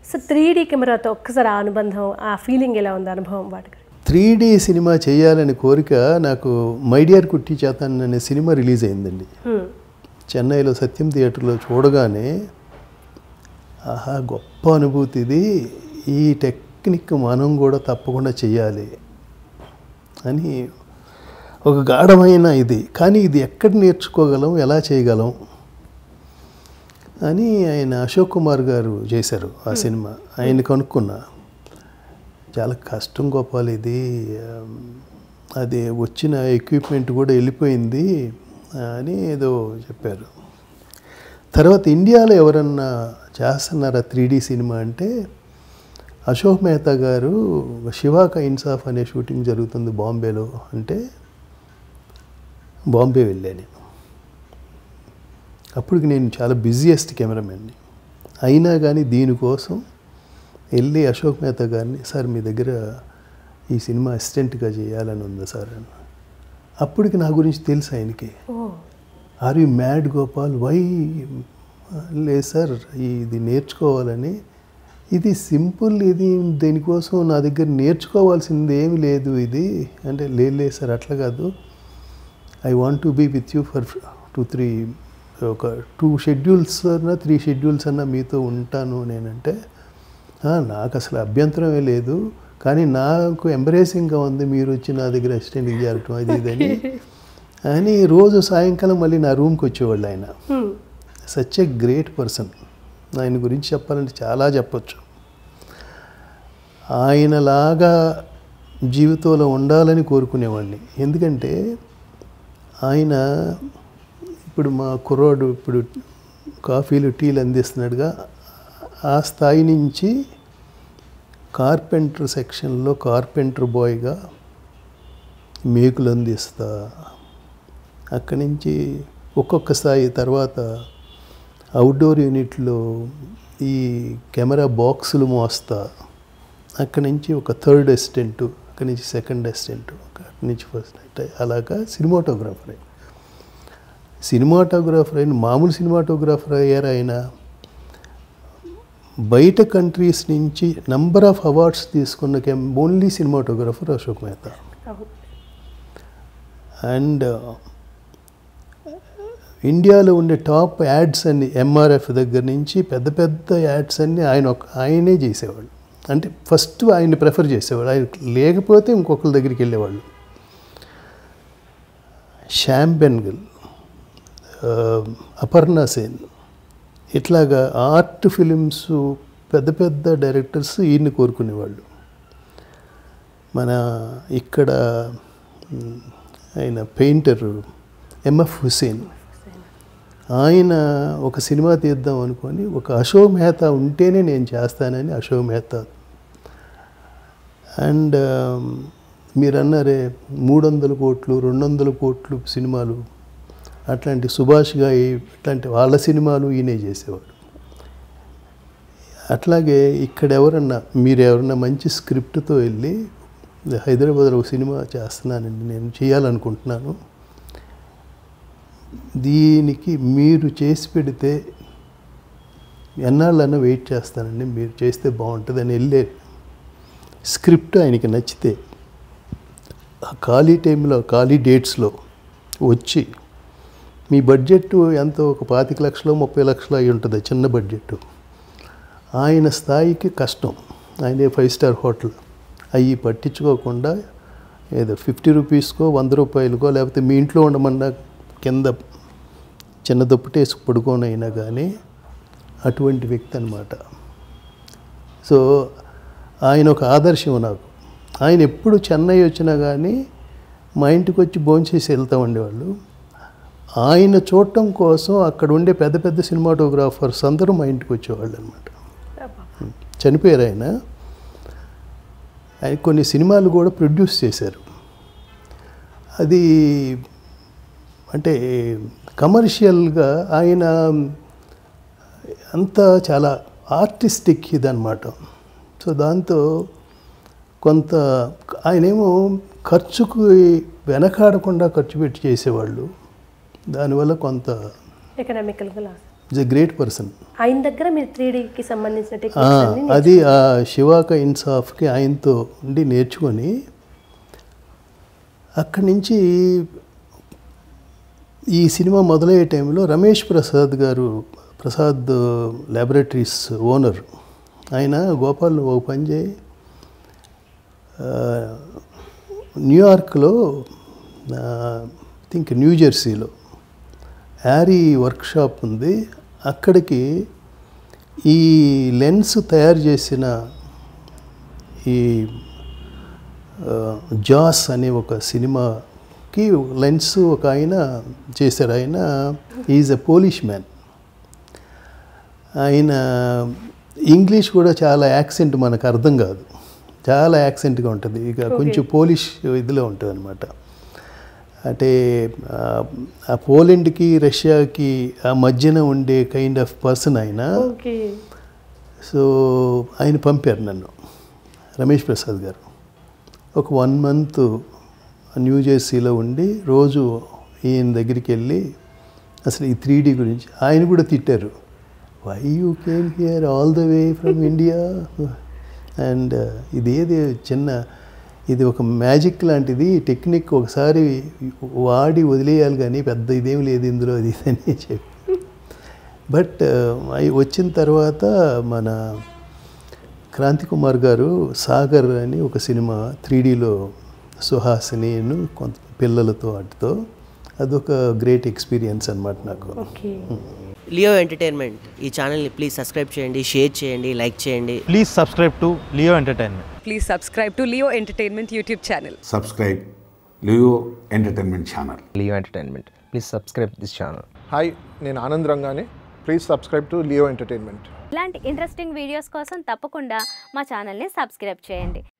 So 3D కెమెరాతో ఒక్కసారి ఆ అనుబంధం, ఆ ఫీలింగ్ ఎలా ఉంది అనుభవం వాటికి? 3D సినిమా చేయాలని కోరిక నాకు మై డియర్ కుట్టి చేతన్ అనే సినిమా రిలీజ్ అయిందండి. చెన్నైలో సత్యం థియేటర్లో చూడగానే ఆహా గొప్ప అనుభూతి ఇది, ఈ టెక్నిక్ మనం కూడా తప్పకుండా చెయ్యాలి అని ఒక గాఢమైన ఇది. కానీ ఇది ఎక్కడ నేర్చుకోగలం, ఎలా చేయగలం అని ఆయన అశోక్ కుమార్ గారు చేశారు ఆ సినిమా. ఆయన కనుక్కున్నా, చాలా కష్టం గోపాల్ ఇది, అది వచ్చిన ఎక్విప్మెంట్ కూడా వెళ్ళిపోయింది అని ఏదో చెప్పారు. తర్వాత ఇండియాలో ఎవరన్నా చేస్తున్నారా 3D సినిమా అంటే అశోక్ మెహతా గారు శివా కా ఇన్సాఫ్ అనే షూటింగ్ జరుగుతుంది బాంబేలో అంటే బాంబే వెళ్ళాను. అప్పటికి నేను చాలా బిజియెస్ట్ కెమెరామెన్ని. అయినా కానీ దీనికోసం వెళ్ళి అశోక్ మెహతా గారిని, సార్ మీ దగ్గర ఈ సినిమా అసిస్టెంట్గా చేయాలని ఉంది సార్ అని. అప్పటికి నా గురించి తెలుసు ఆయనకి. Are you mad Gopal, why? లేదు సార్, ఇది నేర్చుకోవాలని, ఇది సింపుల్, ఇది దీనికోసం నా దగ్గర నేర్చుకోవాల్సింది ఏమి లేదు ఇది అంటే, లేదు సార్ అట్లా కాదు, I want to be with you for 2 schedules అన్నా 3 షెడ్యూల్స్ అన్నా మీతో ఉంటాను నేనంటే, నాకు అసలు అభ్యంతరమే లేదు, కానీ నాకు ఎంబరేసింగ్గా ఉంది మీరు వచ్చి నా దగ్గర అసిస్టెంట్కి చేరటం అది ఇదని అని. రోజు సాయంకాలం మళ్ళీ నా రూమ్కి వచ్చేవాళ్ళు ఆయన. Such a great person. ఆయన గురించి చెప్పాలంటే చాలా చెప్పచ్చు. ఆయనలాగా జీవితంలో ఉండాలని కోరుకునేవాడిని. ఎందుకంటే ఆయన ఇప్పుడు మా కుర్రాడు ఇప్పుడు కాఫీలు టీలు అందిస్తున్నాడుగా, ఆ స్థాయి నుంచి కార్పెంటర్ సెక్షన్లో కార్పెంటర్ బాయ్గా మేకులు అందిస్తా, అక్కడి నుంచి ఒక్కొక్క స్థాయి తర్వాత అవుట్డోర్ యూనిట్లో ఈ కెమెరా బాక్సులు మోస్తా, అక్కడి నుంచి ఒక 3rd అసిస్టెంటు, అక్కడి నుంచి 2nd అసిస్టెంటు, అక్కడి నుంచి 1st, అలాగా సినిమాటోగ్రాఫర్ అయిన మామూలు సినిమాటోగ్రాఫర్ అయ్యారు ఆయన. బయట కంట్రీస్ నుంచి నంబర్ ఆఫ్ అవార్డ్స్ తీసుకున్న only cinematographer Ashok Mehta. And ఇండియాలో ఉండే టాప్ యాడ్స్ అన్ని ఎంఆర్ఎఫ్ దగ్గర నుంచి పెద్ద పెద్ద యాడ్స్ అన్ని ఆయనే చేసేవాళ్ళు. అంటే ఫస్ట్ ఆయన్ని ప్రిఫర్ చేసేవాళ్ళు, ఆయన లేకపోతే ఇంకొకరి దగ్గరికి వెళ్ళేవాళ్ళు. శ్యామ్ బెన్గల్, అపర్ణ సేన్, ఇట్లాగా ఆర్ట్ ఫిలిమ్స్ పెద్ద పెద్ద డైరెక్టర్స్ ఈయన్ని కోరుకునేవాళ్ళు. మన ఇక్కడ ఆయన పెయింటర్ ఎంఎఫ్ హుసేన్, ఆయన ఒక సినిమా తీద్దాం అనుకొని ఒక అశోక్ మెహతా ఉంటేనే నేను చేస్తానని అశోక్ మెహతా. అండ్ మీరు అన్నారే 300 కోట్లు 200 కోట్లు సినిమాలు, అట్లాంటి సుభాష్ గాయి ఇట్లాంటి వాళ్ళ సినిమాలు ఈయనే చేసేవాడు. అట్లాగే ఇక్కడ మీరు ఎవరన్నా మంచి స్క్రిప్ట్తో వెళ్ళి హైదరాబాద్లో ఒక సినిమా చేస్తున్నానండి, నేను చేయాలనుకుంటున్నాను, దీనికి మీరు చేసి పెడితే ఎన్నాళ్ళన్నా వెయిట్ చేస్తానండి, మీరు చేస్తే బాగుంటుంది అని వెళ్ళే స్క్రిప్ట్ ఆయనకి నచ్చితే ఆ ఖాళీ టైంలో ఖాళీ డేట్స్లో వచ్చి, మీ బడ్జెట్ ఎంతో ఒక 25 లక్షలు 30 లక్షలు అయి ఉంటుంది చిన్న బడ్జెట్, ఆయన స్థాయికి కష్టం, ఆయనే 5 స్టార్ హోటల్ అవి పట్టించుకోకుండా ఏదో 50 రూపీస్కో 100 రూపాయలకో లేకపోతే మీ ఇంట్లో ఉండమన్నా కింద చిన్న దుప్పటేసి పడుకోనైనా కానీ అటువంటి వ్యక్తి అన్నమాట. సో ఆయన ఒక ఆదర్శం నాకు. ఆయన ఎప్పుడు చెన్నై వచ్చినా కానీ మా ఇంటికి వచ్చి భోంచేసి వెళ్తూ ఉండేవాళ్ళు. ఆయన చూడటం కోసం అక్కడ ఉండే పెద్ద పెద్ద సినిమాటోగ్రాఫర్స్ అందరూ మా ఇంటికి వచ్చేవాళ్ళు అనమాట. చనిపోయారు ఆయన. ఆయన కొన్ని సినిమాలు కూడా ప్రొడ్యూస్ చేశారు. అది అంటే కమర్షియల్గా ఆయన అంతా చాలా ఆర్టిస్టిక్ ఇదన్నమాట. సో దాంతో కొంత ఆయనేమో ఖర్చుకు వెనకాడకుండా ఖర్చు పెట్టి చేసేవాళ్ళు. దానివల్ల కొంత ఈజ్ ఎ గ్రేట్ పర్సన్. ఆయన దగ్గర మీరు 3Dకి సంబంధించిన టెక్నిక్స్ అన్ని అది ఆ శివాక ఇన్సాఫ్కి ఆయనతో ఉండి నేర్చుకొని అక్కడి నుంచి ఈ సినిమా మొదలయ్యే టైంలో రమేష్ ప్రసాద్ గారు, ప్రసాద్ ల్యాబొరేటరీస్ ఓనర్, ఆయన గోపాల్ ఓ పని చేయి న్యూయార్క్లో థింక్ న్యూజెర్సీలో యారీ వర్క్షాప్ ఉంది, అక్కడికి ఈ లెన్స్ తయారు చేసిన ఈ జాస్ అనే ఒక సినిమాకి లెన్స్ ఒక ఆయన చేశారు. ఆయన ఈజ్ ఎ పోలిష్ మ్యాన్. ఆయన ఇంగ్లీష్ కూడా చాలా యాక్సెంట్ మనకు అర్థం కాదు, చాలా యాక్సెంట్గా ఉంటుంది, ఇక కొంచెం పోలిష్ ఇదిలో ఉంటుంది అనమాట. అంటే ఆ పోలెండ్కి రష్యాకి ఆ మధ్యన ఉండే కైండ్ ఆఫ్ పర్సన్ ఆయన. సో ఆయన పంపారు నన్ను, రమేష్ ప్రసాద్ గారు. ఒక 1 month న్యూ జెర్సీలో ఉండి రోజు ఈయన దగ్గరికి వెళ్ళి అసలు ఈ 3D గురించి ఆయన కూడా తిట్టారు. Why you came here all the way from India and ఇదేది చిన్న, ఇది ఒక మ్యాజిక్ లాంటిది టెక్నిక్, ఒకసారి వాడి వదిలేయాలి కానీ పెద్ద ఇదేం లేదు ఇందులో అది అని చెప్పి. బట్ వచ్చిన తర్వాత మన క్రాంతి కుమార్ గారు సాగర్ అని ఒక సినిమా 3Dలో సుహాసినిను కొంత పిల్లలతో వాటితో, అదొక గ్రేట్ ఎక్స్పీరియన్స్ అనమాట నాకు. లియో ఎంటర్టైన్మెంట్ ఈ ఛానల్ని ప్లీజ్ సబ్స్క్రైబ్ చేయండి, షేర్ చేయండి, లైక్ చేయండి. Please subscribe to Leo Entertainment. Please subscribe to Leo Entertainment YouTube channel. Subscribe Leo Entertainment channel. Leo Entertainment. Please subscribe this channel. Hi, నేను ఆనంద్ రంగానే. Please subscribe to Leo Entertainment. ఇలాంటి interesting videos కోసం తప్పకుండా మా ఛానల్ని subscribe చేయండి.